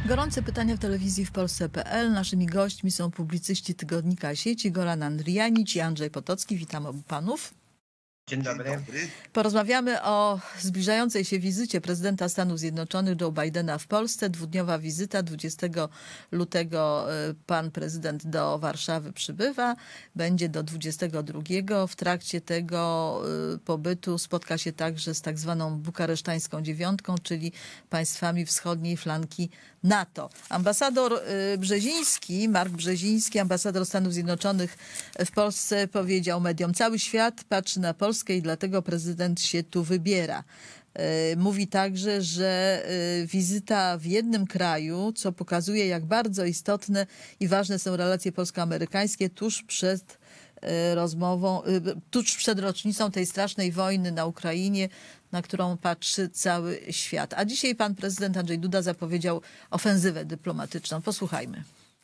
Gorące pytania w telewizji w Polsce.pl. Naszymi gośćmi są publicyści tygodnika Sieci Goran Andrianić i Andrzej Potocki. Witam obu panów. Dzień dobry. Porozmawiamy o zbliżającej się wizycie prezydenta Stanów Zjednoczonych Joe Bidena w Polsce. Dwudniowa wizyta. 20 lutego pan prezydent do Warszawy przybywa. Będzie do 22. W trakcie tego pobytu spotka się także z tak zwaną bukaresztańską dziewiątką, czyli państwami wschodniej flanki NATO. Ambasador Brzeziński, Mark Brzeziński, ambasador Stanów Zjednoczonych w Polsce, powiedział mediom: cały świat patrzy na Polskę i dlatego prezydent się tu wybiera. Mówi także, że wizyta w jednym kraju, co pokazuje, jak bardzo istotne i ważne są relacje polsko-amerykańskie tuż przed rozmową, tuż przed rocznicą tej strasznej wojny na Ukrainie, na którą patrzy cały świat. A dzisiaj pan prezydent Andrzej Duda zapowiedział ofensywę dyplomatyczną. Posłuchajmy.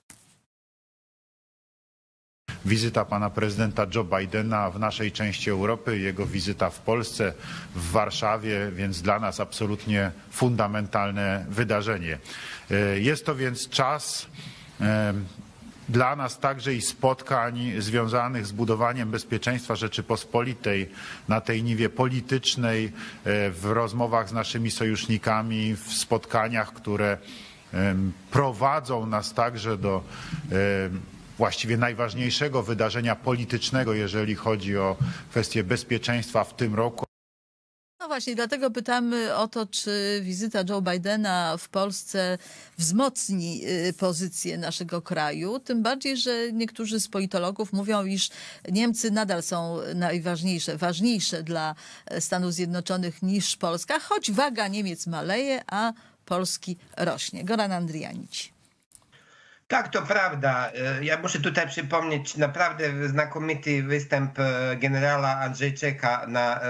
Wizyta pana prezydenta Joe Bidena w naszej części Europy, jego wizyta w Polsce, w Warszawie, więc dla nas absolutnie fundamentalne wydarzenie. Jest to więc czas dla nas także i spotkań związanych z budowaniem bezpieczeństwa Rzeczypospolitej na tej niwie politycznej, w rozmowach z naszymi sojusznikami, w spotkaniach, które prowadzą nas także do właściwie najważniejszego wydarzenia politycznego, jeżeli chodzi o kwestię bezpieczeństwa w tym roku. No właśnie, dlatego pytamy o to, czy wizyta Joe Bidena w Polsce wzmocni pozycję naszego kraju. Tym bardziej, że niektórzy z politologów mówią, iż Niemcy nadal są ważniejsze dla Stanów Zjednoczonych niż Polska, choć waga Niemiec maleje, a Polski rośnie. Goran Andrianić. Tak, to prawda. Ja muszę tutaj przypomnieć naprawdę znakomity występ generała Andrzejczyka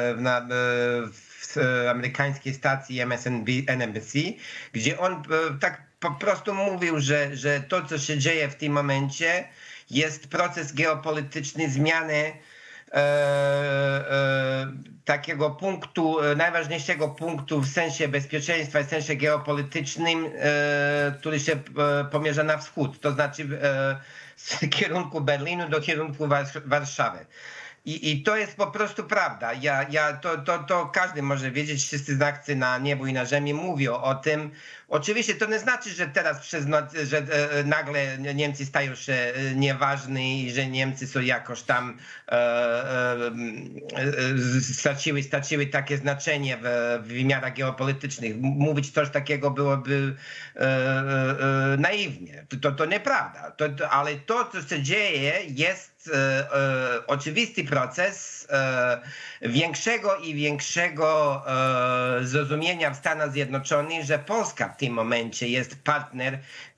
w amerykańskiej stacji MSNBC, gdzie on tak po prostu mówił, że to, co się dzieje w tym momencie, jest proces geopolityczny zmiany takiego punktu, najważniejszego punktu w sensie bezpieczeństwa, w sensie geopolitycznym, który się pomierza na wschód, to znaczy z kierunku Berlinu do kierunku Warszawy. I to jest po prostu prawda. To każdy może wiedzieć, wszyscy znawcy na niebu i na ziemi mówią o tym. Oczywiście to nie znaczy, że teraz że nagle Niemcy stają się nieważni i że Niemcy są jakoś tam straciły takie znaczenie w wymiarach geopolitycznych. Mówić coś takiego byłoby naiwnie. To nieprawda. Ale to, co się dzieje, jest oczywisty proces większego i większego zrozumienia w Stanach Zjednoczonych, że Polska w tym momencie jest partner,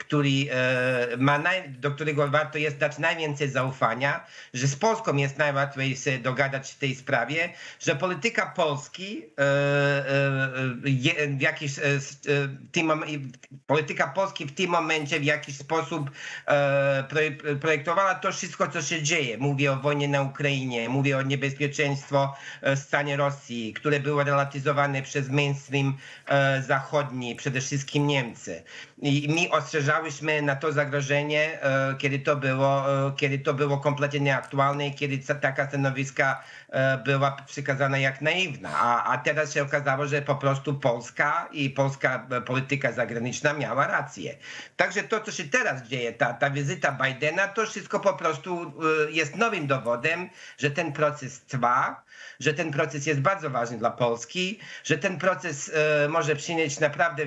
do którego warto jest dać najwięcej zaufania, że z Polską jest najłatwiej się dogadać w tej sprawie, że polityka Polski w tym momencie w jakiś sposób projektowała to wszystko, co się dzieje. Mówię o wojnie na Ukrainie, mówię o niebezpieczeństwo w stanie Rosji, które było relatyzowane przez mainstream zachodni, przede wszystkim Niemcy. I my ostrzeżałyśmy na to zagrożenie, kiedy to było kompletnie nieaktualne i kiedy taka stanowiska była przykazana jak naiwna. A teraz się okazało, że po prostu Polska i polska polityka zagraniczna miała rację. Także to, co się teraz dzieje, ta wizyta Bidena, to wszystko po prostu jest nowym dowodem, że ten proces trwa, że ten proces jest bardzo ważny dla Polski, że ten proces może przynieść naprawdę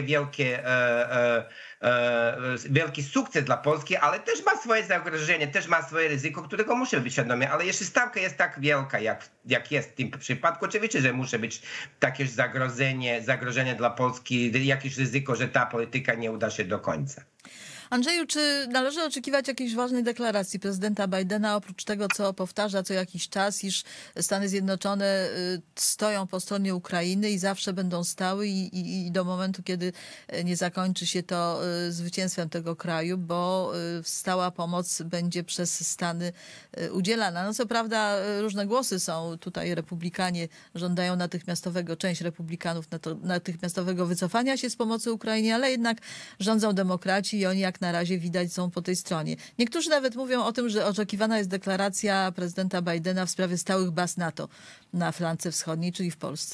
wielki sukces dla Polski, ale też ma swoje zagrożenie, też ma swoje ryzyko, którego muszę być świadomi. Ale jeśli stawka jest tak wielka, jak jest w tym przypadku, oczywiście, że musi być takie zagrożenie dla Polski, jakieś ryzyko, że ta polityka nie uda się do końca. Andrzeju, czy należy oczekiwać jakiejś ważnej deklaracji prezydenta Bidena, oprócz tego, co powtarza co jakiś czas, iż Stany Zjednoczone stoją po stronie Ukrainy i zawsze będą stały i do momentu, kiedy nie zakończy się to zwycięstwem tego kraju, bo stała pomoc będzie przez Stany udzielana. No co prawda różne głosy są. Tutaj republikanie żądają część republikanów natychmiastowego wycofania się z pomocy Ukrainie, ale jednak rządzą demokraci i oni jak na razie widać są po tej stronie. Niektórzy nawet mówią o tym, że oczekiwana jest deklaracja prezydenta Bidena w sprawie stałych baz NATO na flance wschodniej, czyli w Polsce.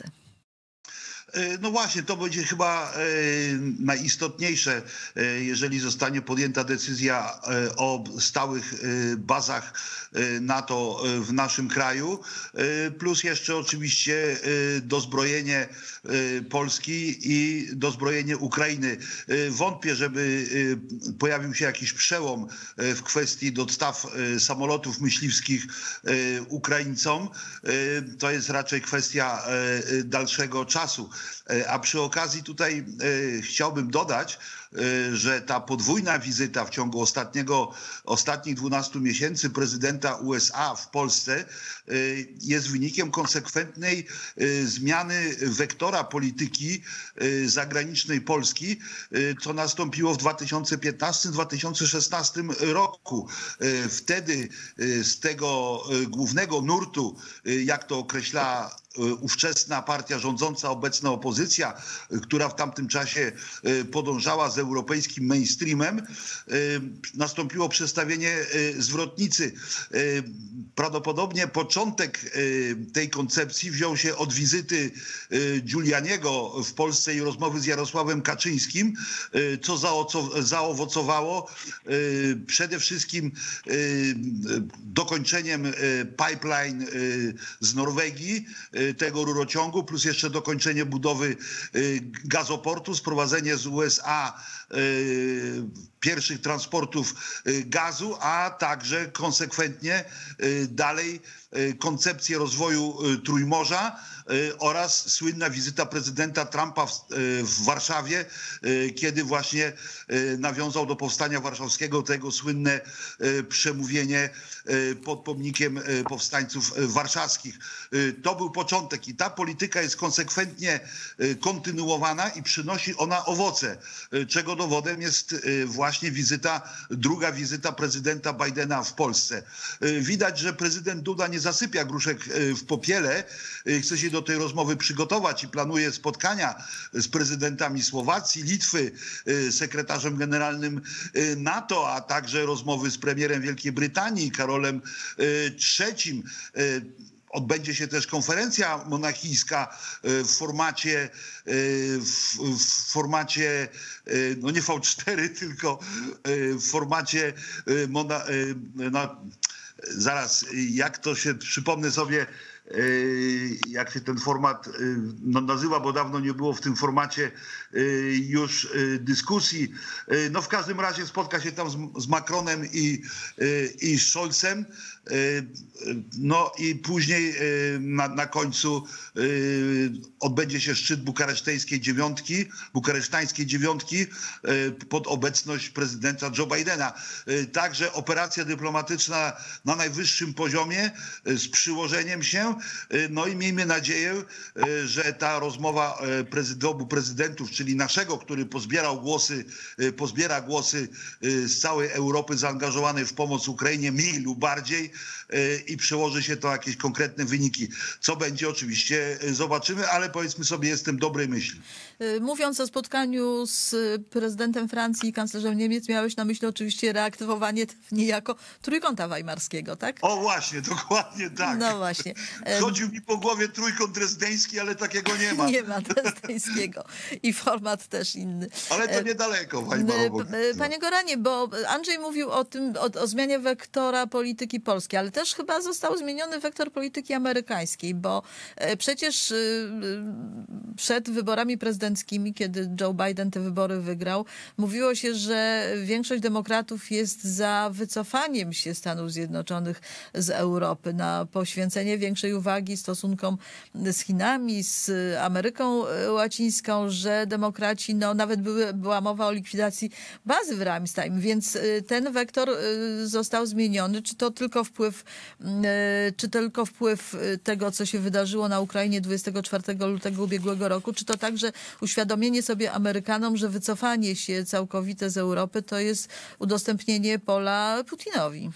No właśnie, to będzie chyba najistotniejsze, jeżeli zostanie podjęta decyzja o stałych bazach NATO w naszym kraju, plus jeszcze oczywiście dozbrojenie Polski i dozbrojenie Ukrainy. Wątpię, żeby pojawił się jakiś przełom w kwestii dostaw samolotów myśliwskich Ukraińcom. To jest raczej kwestia dalszego czasu. A przy okazji tutaj chciałbym dodać, że ta podwójna wizyta w ciągu ostatnich 12 miesięcy prezydenta USA w Polsce jest wynikiem konsekwentnej zmiany wektora polityki zagranicznej Polski, co nastąpiło w 2015-2016 roku. Wtedy z tego głównego nurtu, jak to określa ówczesna partia rządząca, obecna opozycja, która w tamtym czasie podążała z europejskim mainstreamem, nastąpiło przestawienie zwrotnicy. Prawdopodobnie początek tej koncepcji wziął się od wizyty Giulianiego w Polsce i rozmowy z Jarosławem Kaczyńskim, co zaowocowało przede wszystkim dokończeniem pipeline z Norwegii, tego rurociągu, plus jeszcze dokończenie budowy gazoportu, sprowadzenie z USA pierwszych transportów gazu, a także konsekwentnie dalej koncepcję rozwoju Trójmorza oraz słynna wizyta prezydenta Trumpa w Warszawie, kiedy właśnie nawiązał do powstania warszawskiego, tego słynne przemówienie pod pomnikiem powstańców warszawskich. To był początek i ta polityka jest konsekwentnie kontynuowana i przynosi ona owoce, czego dowodem jest właśnie druga wizyta prezydenta Bidena w Polsce. Widać, że prezydent Duda nie zasypia gruszek w popiele, chce się do tej rozmowy przygotować i planuje spotkania z prezydentami Słowacji, Litwy, sekretarzem generalnym NATO, a także rozmowy z premierem Wielkiej Brytanii, Karolem III. Odbędzie się też konferencja monachijska w formacie no nie V4, tylko w formacie zaraz, jak to się, przypomnę sobie, jak się ten format nazywa, bo dawno nie było w tym formacie już dyskusji. No w każdym razie spotka się tam z Macronem i Scholzem. No i później na końcu odbędzie się szczyt bukaresztańskiej dziewiątki pod obecność prezydenta Joe Bidena. Także operacja dyplomatyczna na najwyższym poziomie z przyłożeniem się. No i miejmy nadzieję, że ta rozmowa obu prezydentów, czyli naszego, który pozbiera głosy z całej Europy zaangażowanej w pomoc Ukrainie, mniej lub bardziej, i przełoży się to na jakieś konkretne wyniki. Co będzie, oczywiście zobaczymy, ale powiedzmy sobie, jestem dobrej myśli. Mówiąc o spotkaniu z prezydentem Francji i kanclerzem Niemiec, miałeś na myśli oczywiście reaktywowanie niejako Trójkąta Weimarskiego, tak? O właśnie, dokładnie tak. No właśnie. Chodził mi po głowie Trójkąt Drezdeński, ale takiego nie ma. Nie ma drezdeńskiego i format też inny. Ale to niedaleko, Weimarowo. Panie Goranie, bo Andrzej mówił o zmianie wektora polityki polskiej, ale też chyba został zmieniony wektor polityki amerykańskiej, bo przecież przed wyborami prezydenckimi, kiedy Joe Biden te wybory wygrał, mówiło się, że większość demokratów jest za wycofaniem się Stanów Zjednoczonych z Europy, na poświęcenie większej uwagi stosunkom z Chinami, z Ameryką Łacińską, że demokraci, no nawet była mowa o likwidacji bazy w Ramstein, więc ten wektor został zmieniony. Czy to tylko wpływ tego, co się wydarzyło na Ukrainie 24 lutego ubiegłego roku, czy to także uświadomienie sobie Amerykanom, że wycofanie się całkowite z Europy to jest udostępnienie pola Putinowi?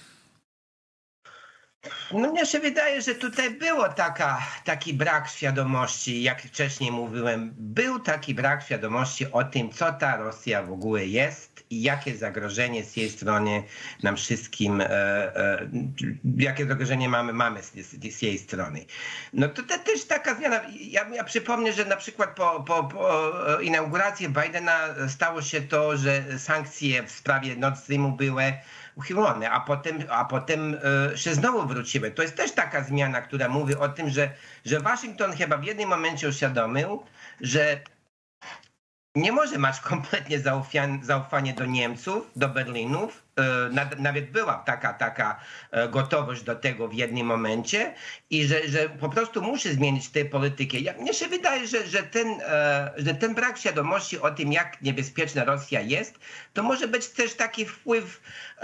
No mnie się wydaje, że tutaj było taki brak świadomości, jak wcześniej mówiłem, był taki brak świadomości o tym, co ta Rosja w ogóle jest i jakie zagrożenie z jej strony nam wszystkim, jakie zagrożenie mamy z jej strony. No to też taka zmiana. Ja przypomnę, że na przykład po inauguracji Bidena stało się to, że sankcje w sprawie Nord Streamu były uchylone, a potem się znowu wróciły. To jest też taka zmiana, która mówi o tym, że Waszyngton chyba w jednym momencie uświadomił, że nie może mieć kompletnie zaufanie do Niemców, do Berlinów. Nawet była taka gotowość do tego w jednym momencie i że po prostu musi zmienić tę politykę. Mnie się wydaje, że ten brak świadomości o tym, jak niebezpieczna Rosja jest, to może być też taki wpływ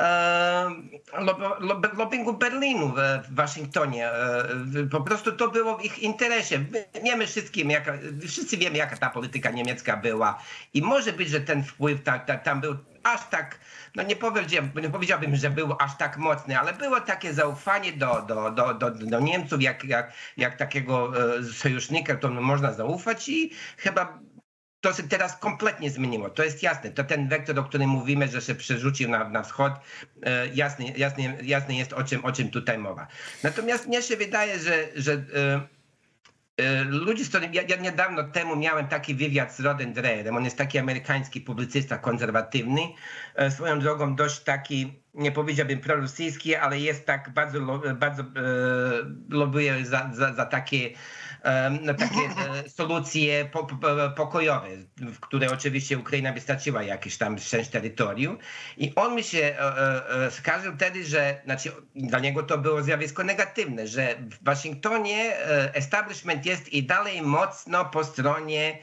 lobbingu Berlinu w Waszyngtonie. Po prostu to było w ich interesie. Wiemy wszyscy wiemy, jaka ta polityka niemiecka była i może być, że ten wpływ tam był aż tak, no nie powiedziałbym, że był aż tak mocny, ale było takie zaufanie do Niemców, jak takiego sojusznika, któremu można zaufać i chyba to się teraz kompletnie zmieniło. To jest jasne. To ten wektor, o którym mówimy, że się przerzucił na wschód, jasne jest, o czym tutaj mowa. Natomiast mnie się wydaje, że ludzie, z którymi ja niedawno temu miałem taki wywiad z Rodem Dreherem. On jest taki amerykański publicysta konserwatywny. Swoją drogą dość taki, nie powiedziałbym prorosyjski, ale jest tak bardzo lobuje za takie solucje pokojowe, w które oczywiście Ukraina wystarczyła jakieś tam część terytorium. I on mi się skarżył wtedy, że dla niego to było zjawisko negatywne, że w Waszyngtonie establishment jest i dalej mocno po stronie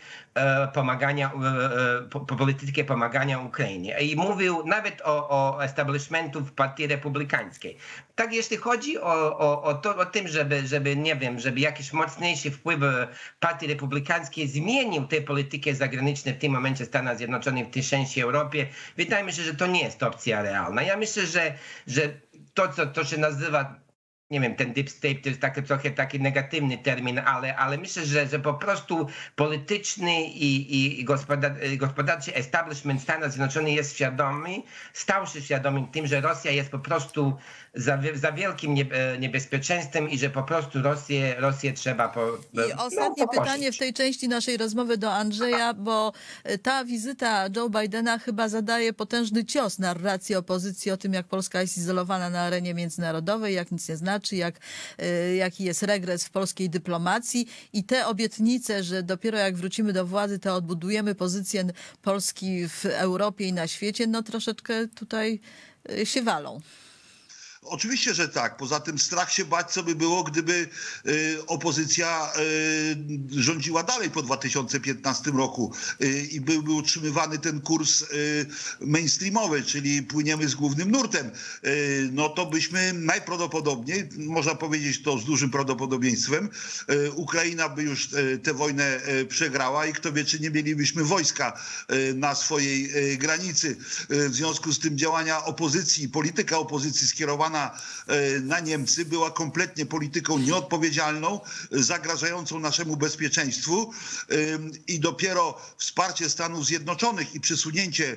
polityki pomagania Ukrainie. I mówił nawet o establishmentu w Partii Republikańskiej. Tak, jeśli chodzi o tym, żeby nie wiem, żeby jakiś mocniejszy wpływ Partii Republikańskiej zmienił tę politykę zagraniczną w tym momencie Stanów Zjednoczonych, w tej części Europie, wydaje mi się, że to nie jest opcja realna. Ja myślę, że to się nazywa, nie wiem, ten deep state to jest trochę taki negatywny termin, ale myślę, że po prostu polityczny i gospodarczy establishment Stanów Zjednoczonych jest stał się świadomy tym, że Rosja jest po prostu za wielkim niebezpieczeństwem i że po prostu Rosję trzeba I ostatnie pytanie w tej części naszej rozmowy do Andrzeja, bo ta wizyta Joe Bidena chyba zadaje potężny cios narracji opozycji o tym, jak Polska jest izolowana na arenie międzynarodowej, jak nic nie znaczy, jaki jest regres w polskiej dyplomacji i te obietnice, że dopiero jak wrócimy do władzy, to odbudujemy pozycję Polski w Europie i na świecie, no troszeczkę tutaj się walą. Oczywiście, że tak. Poza tym strach się bać, co by było, gdyby opozycja rządziła dalej po 2015 roku i byłby utrzymywany ten kurs mainstreamowy, czyli płyniemy z głównym nurtem. No to byśmy najprawdopodobniej, można powiedzieć to z dużym prawdopodobieństwem, Ukraina by już tę wojnę przegrała i kto wie, czy nie mielibyśmy wojska na swojej granicy. W związku z tym działania opozycji, polityka opozycji skierowana na Niemcy była kompletnie polityką nieodpowiedzialną, zagrażającą naszemu bezpieczeństwu i dopiero wsparcie Stanów Zjednoczonych i przesunięcie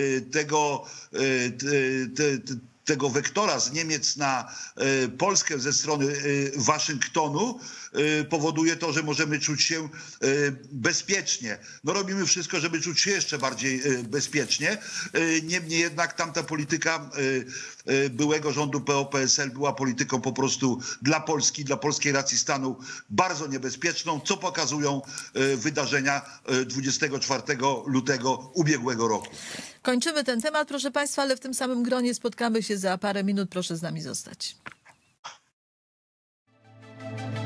tego wektora z Niemiec na Polskę ze strony Waszyngtonu powoduje to, że możemy czuć się bezpiecznie. No robimy wszystko, żeby czuć się jeszcze bardziej bezpiecznie. Niemniej jednak tamta polityka byłego rządu PO-PSL była polityką po prostu dla Polski, dla polskiej racji stanu bardzo niebezpieczną, co pokazują wydarzenia 24 lutego ubiegłego roku. Kończymy ten temat, proszę Państwa, ale w tym samym gronie spotkamy się za parę minut. Proszę z nami zostać.